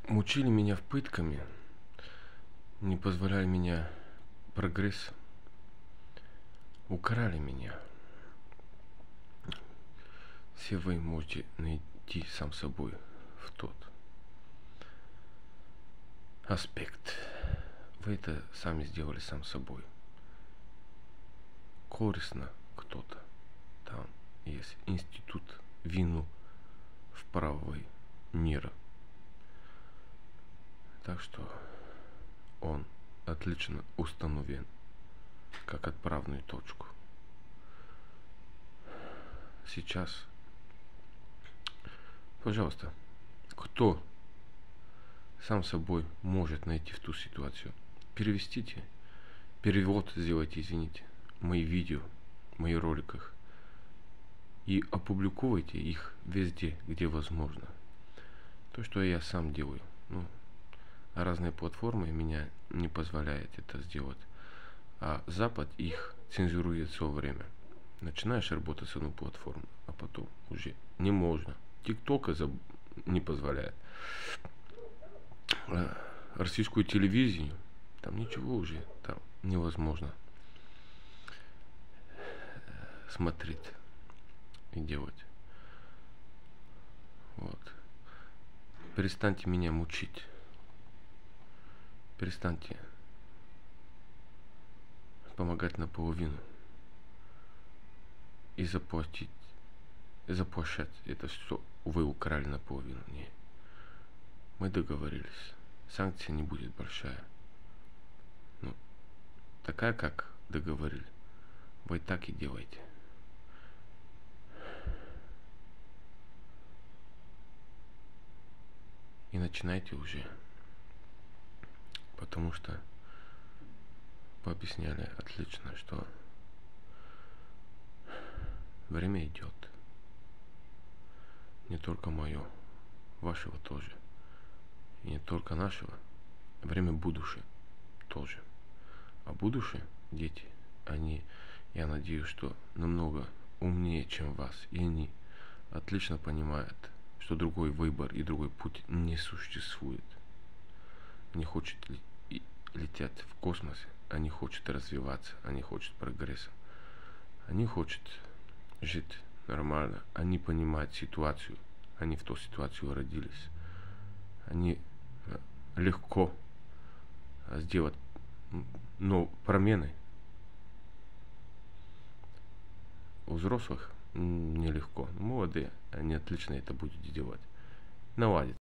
Мучили меня пытками, не позволяли меня прогресс, украли меня. Все вы можете найти сам собой в тот аспект. Вы это сами сделали сам собой. Корисно кто-то. Там есть институт вину в правовой мира. Так что он отлично установлен как отправную точку. Сейчас, пожалуйста, кто сам собой может найти в ту ситуацию, перевестите, перевод сделайте, извините, мои видео, моих роликах и опубликовывайте их везде, где возможно. То, что я сам делаю, разные платформы меня не позволяют это сделать, а Запад их цензурирует все время. Начинаешь работать с одной платформы, а потом уже не можно. ТикТок не позволяет. Российскую телевизию, там ничего уже там невозможно смотреть и делать. Вот. Перестаньте меня мучить. Перестаньте помогать наполовину и заплатить, заплощать это, что вы украли наполовину. Не. Мы договорились. Санкция не будет большая. Такая, как договорились. Вы так и делаете. И начинайте уже. Потому что пообъясняли отлично, что время идет. Не только мое, вашего тоже. И не только нашего. Время будущее тоже. А будущее, дети, они, я надеюсь, что намного умнее, чем вас. И они отлично понимают, что другой выбор и другой путь не существует. Они хотят лететь в космосе, они хотят развиваться, они хотят прогресса. Они хотят жить нормально, они понимают ситуацию, они в ту ситуацию родились. Они легко сделать промены. У взрослых нелегко. Молодые, они отлично это будут делать. Наладить.